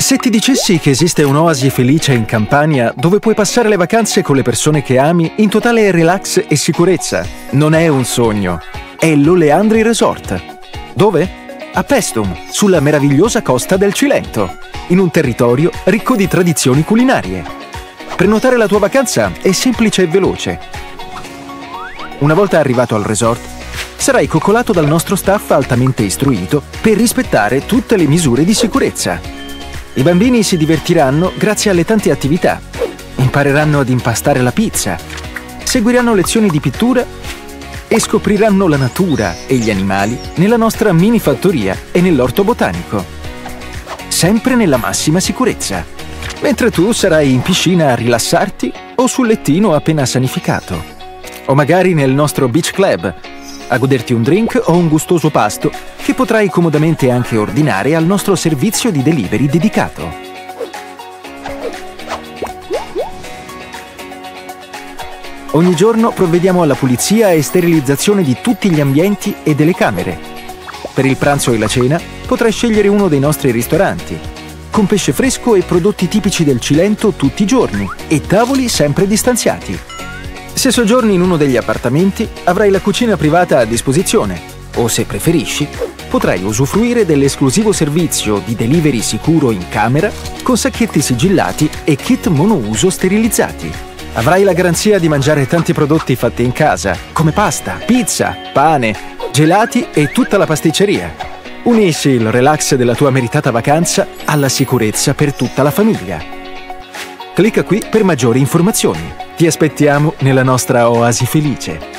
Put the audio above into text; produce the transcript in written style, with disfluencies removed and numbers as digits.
Se ti dicessi che esiste un'oasi felice in Campania dove puoi passare le vacanze con le persone che ami in totale relax e sicurezza, non è un sogno, è l'Oleandri Resort. Dove? A Paestum, sulla meravigliosa costa del Cilento, in un territorio ricco di tradizioni culinarie. Prenotare la tua vacanza è semplice e veloce. Una volta arrivato al resort, sarai coccolato dal nostro staff altamente istruito per rispettare tutte le misure di sicurezza. I bambini si divertiranno grazie alle tante attività. Impareranno ad impastare la pizza, seguiranno lezioni di pittura e scopriranno la natura e gli animali nella nostra mini fattoria e nell'orto botanico. Sempre nella massima sicurezza. Mentre tu sarai in piscina a rilassarti o sul lettino appena sanificato. O magari nel nostro beach club, a goderti un drink o un gustoso pasto che potrai comodamente anche ordinare al nostro servizio di delivery dedicato. Ogni giorno provvediamo alla pulizia e sterilizzazione di tutti gli ambienti e delle camere. Per il pranzo e la cena potrai scegliere uno dei nostri ristoranti, con pesce fresco e prodotti tipici del Cilento tutti i giorni e tavoli sempre distanziati. Se soggiorni in uno degli appartamenti, avrai la cucina privata a disposizione o, se preferisci, potrai usufruire dell'esclusivo servizio di delivery sicuro in camera con sacchetti sigillati e kit monouso sterilizzati. Avrai la garanzia di mangiare tanti prodotti fatti in casa, come pasta, pizza, pane, gelati e tutta la pasticceria. Unisci il relax della tua meritata vacanza alla sicurezza per tutta la famiglia. Clicca qui per maggiori informazioni. Ti aspettiamo nella nostra oasi felice.